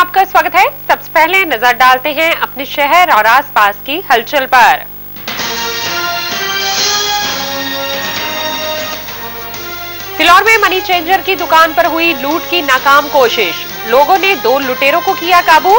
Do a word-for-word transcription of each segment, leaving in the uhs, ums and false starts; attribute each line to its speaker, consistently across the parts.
Speaker 1: आपका स्वागत है। सबसे पहले नजर डालते हैं अपने शहर और आसपास की हलचल पर। फिलौर में मनी चेंजर की दुकान पर हुई लूट की नाकाम कोशिश, लोगों ने दो लुटेरों को किया काबू।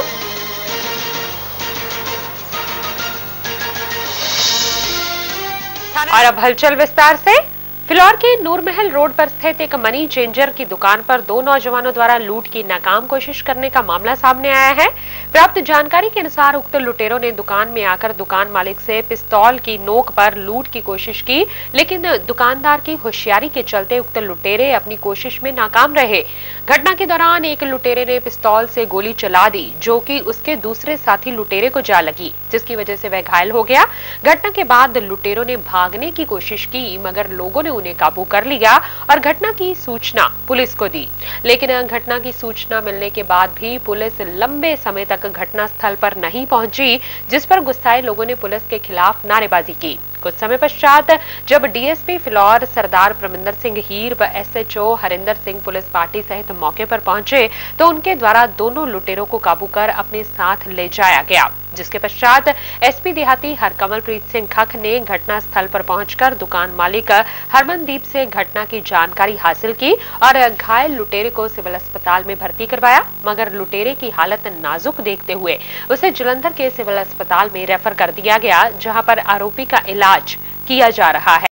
Speaker 1: और अब हलचल विस्तार से। फिलौर के नूरमहल रोड पर स्थित एक मनी चेंजर की दुकान पर दो नौजवानों द्वारा लूट की नाकाम कोशिश करने का मामला सामने आया है। प्राप्त जानकारी के अनुसार उक्त लुटेरों ने दुकान में आकर दुकान मालिक से पिस्तौल की नोक पर लूट की कोशिश की, लेकिन दुकानदार की होशियारी के चलते उक्त लुटेरे अपनी कोशिश में नाकाम रहे। घटना के दौरान एक लुटेरे ने पिस्तौल से गोली चला दी, जो कि उसके दूसरे साथी लुटेरे को जा लगी, जिसकी वजह से वह घायल हो गया। घटना के बाद लुटेरों ने भागने की कोशिश की, मगर लोगों ने उन्हें काबू कर लिया और घटना की सूचना पुलिस को दी। लेकिन घटना की सूचना मिलने के बाद भी पुलिस लंबे समय तक घटना स्थल पर नहीं पहुंची, जिस पर गुस्साए लोगों ने पुलिस के खिलाफ नारेबाजी की। कुछ समय पश्चात जब डीएसपी फिलौर सरदार प्रमिंदर सिंह हीर व SHO Harinder Singh police party सहित मौके पर पहुंचे तो उनके द्वारा दोनों लुटेरों को काबू कर अपने साथ ले जाया गया, जिसके पश्चात एसपी देहाती हरकमलप्रीत सिंह खख ने घटना स्थल पर पहुंचकर दुकान मालिक हरमनदीप से घटना की जानकारी हासिल की और घायल लुटेरे को सिविल अस्पताल में भर्ती करवाया, मगर लुटेरे की हालत नाजुक देखते हुए उसे जलंधर के सिविल अस्पताल में रेफर कर दिया गया, जहां पर आरोपी का इलाज किया जा रहा है।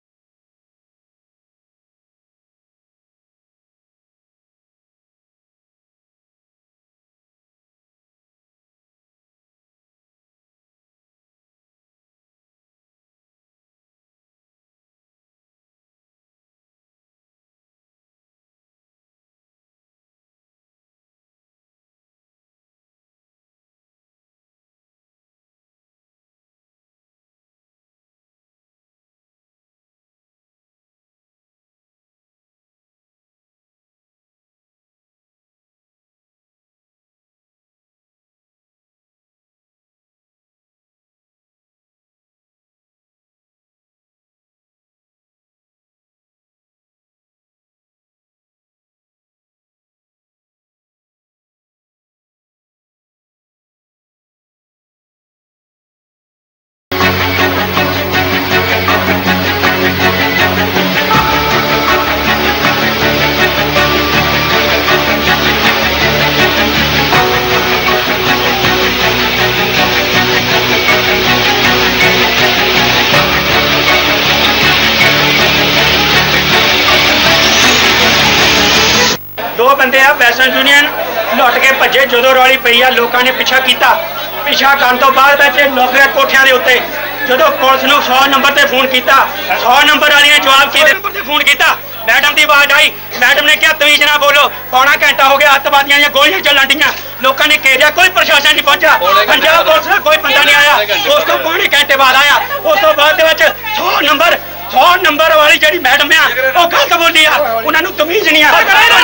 Speaker 2: दो बंदे आ वेस्टर्न यूनियन लुट के भजे, जो रौली पई आ लोगों ने पिछा किया। पिछा करने तो बाद लुक गए कोठियां के उत्ते। जो पुलिस नूं सौ नंबर से फोन किया, सौ नंबर वाली ने जवाब किए नंबर से फोन किया। मैडम की आवाज आई, मैडम ने क्या तमीज ना बोलो। पौना घंटा हो गया, अतवादियों दी गोलियां चलन दियां, लोगों ने घेरिया, कोई प्रशासन नहीं पहुंचा। पंजाब पुलिस का कोई बंदा नहीं आया। उस तो पौने घंटे बाद आया। उस तो बाद सौ नंबर सौ नंबर वाली जी मैडम आ वो गलत बोली आ, उन्होंने तमीज नहीं आ।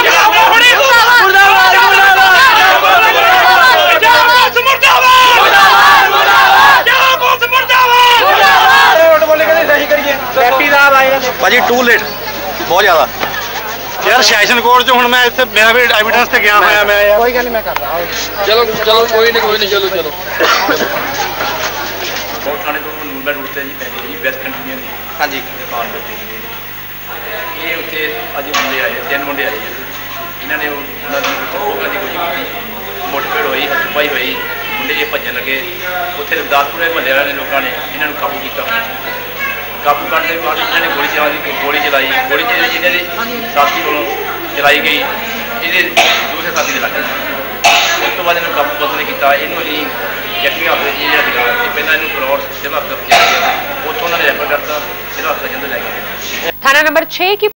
Speaker 3: भाजी टू लेट बहुत ज्यादा यार, सैशन कोर्ट जो हूँ मैं इतने मेरा भी एविडेंस से गया होया मैं यार।
Speaker 4: कोई गल नहीं, मैं कर रहा हूं।
Speaker 5: चलो चलो कोई नहीं कोई नहीं चलो चलो
Speaker 6: थाने को नूरमहल रोड से जी पैसे जी वेस्टर्न यूनियन की
Speaker 3: हाँ जी
Speaker 6: दुकान पर ये उत्थे अज मुंडे आए, तीन मुंडे आए। इन्होंने उन्होंने रोकने की कोशिश की, मुठभेड़ हुई, हथपाई हुई, मुंडे ये भजन लगे। उत्थे रविदासपुर महल्ले वाले लोगों ने इन्होंने काबू किया। काबू करने के बाद इन्होंने गोली चला गोली चलाई गोली इन्होंने साथी को चलाई गई, ये दूसरे साथी ने लग गई। उस तो बाद इन्होंने काबू पुलिस ने किया। इनू अभी जख्मी हालत जी लगा पहला इन फिलौर सिविल हस्पताल उन्होंने रेफर करता, सिविल हस्पताल लै गए।
Speaker 1: थाना नंबर छह की